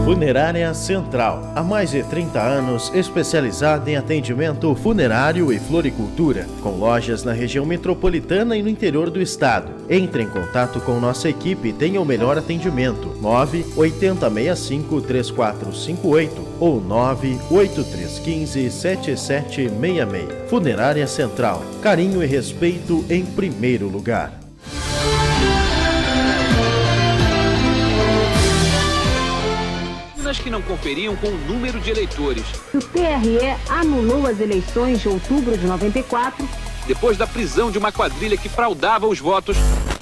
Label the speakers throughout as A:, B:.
A: Funerária Central, há mais de 30 anos especializada em atendimento funerário e floricultura, com lojas na região metropolitana e no interior do estado. Entre em contato com nossa equipe e tenha o melhor atendimento. 98065-3458 ou 98315-7766. Funerária Central, carinho e respeito em primeiro lugar.
B: Que não conferiam com o número de eleitores.
C: O TRE anulou as eleições de outubro de 94.
B: Depois da prisão de uma quadrilha que fraudava os votos.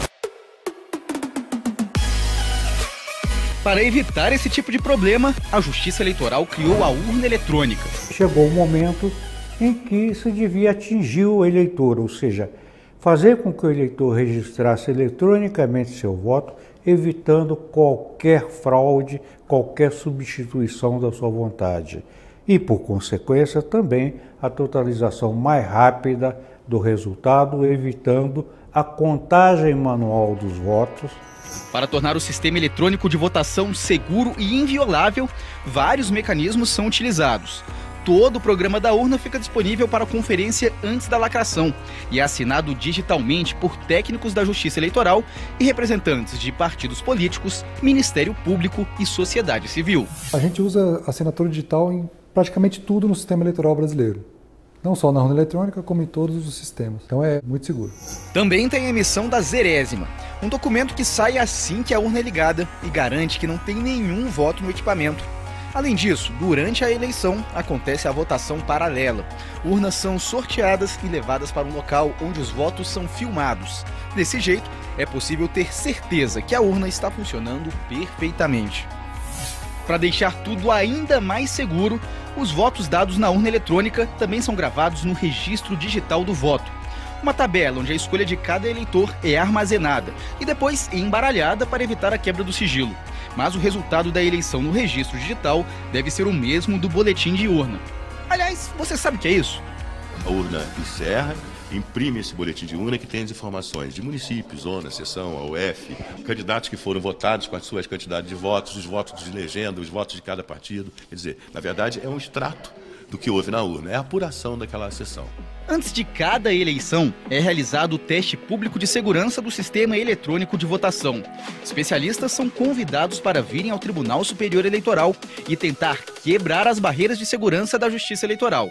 D: Para evitar esse tipo de problema, a Justiça Eleitoral criou a urna eletrônica.
E: Chegou o momento em que se devia atingir o eleitor, ou seja, fazer com que o eleitor registrasse eletronicamente seu voto, evitando qualquer fraude, qualquer substituição da sua vontade. E, por consequência, também a totalização mais rápida do resultado, evitando a contagem manual dos votos.
D: Para tornar o sistema eletrônico de votação seguro e inviolável, vários mecanismos são utilizados. Todo o programa da urna fica disponível para conferência antes da lacração e é assinado digitalmente por técnicos da Justiça Eleitoral e representantes de partidos políticos, Ministério Público e sociedade civil.
F: A gente usa assinatura digital em praticamente tudo no sistema eleitoral brasileiro. Não só na urna eletrônica, como em todos os sistemas. Então é muito seguro.
D: Também tem a emissão da zerésima, um documento que sai assim que a urna é ligada e garante que não tem nenhum voto no equipamento. Além disso, durante a eleição, acontece a votação paralela. Urnas são sorteadas e levadas para um local onde os votos são filmados. Desse jeito, é possível ter certeza que a urna está funcionando perfeitamente. Para deixar tudo ainda mais seguro, os votos dados na urna eletrônica também são gravados no registro digital do voto. Uma tabela onde a escolha de cada eleitor é armazenada e depois embaralhada para evitar a quebra do sigilo. Mas o resultado da eleição no registro digital deve ser o mesmo do boletim de urna. Aliás, você sabe o que é isso?
G: A urna encerra, imprime esse boletim de urna que tem as informações de município, zona, seção, a UF, candidatos que foram votados com as suas quantidades de votos, os votos de legenda, os votos de cada partido. Quer dizer, na verdade é um extrato do que houve na urna, é a apuração daquela sessão.
D: Antes de cada eleição, é realizado o teste público de segurança do sistema eletrônico de votação. Especialistas são convidados para virem ao Tribunal Superior Eleitoral e tentar quebrar as barreiras de segurança da Justiça Eleitoral.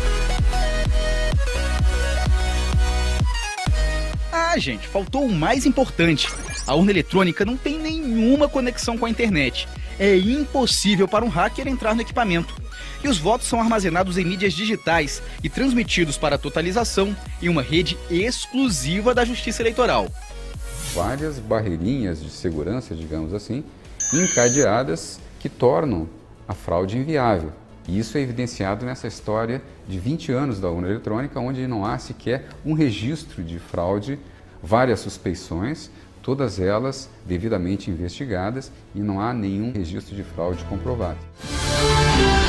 D: Ah, gente, faltou o mais importante. A urna eletrônica não tem nenhuma conexão com a internet. É impossível para um hacker entrar no equipamento. E os votos são armazenados em mídias digitais e transmitidos para totalização em uma rede exclusiva da Justiça Eleitoral.
H: Várias barreirinhas de segurança, digamos assim, encadeadas que tornam a fraude inviável. E isso é evidenciado nessa história de 20 anos da urna eletrônica, onde não há sequer um registro de fraude, várias suspeições, todas elas devidamente investigadas e não há nenhum registro de fraude comprovado.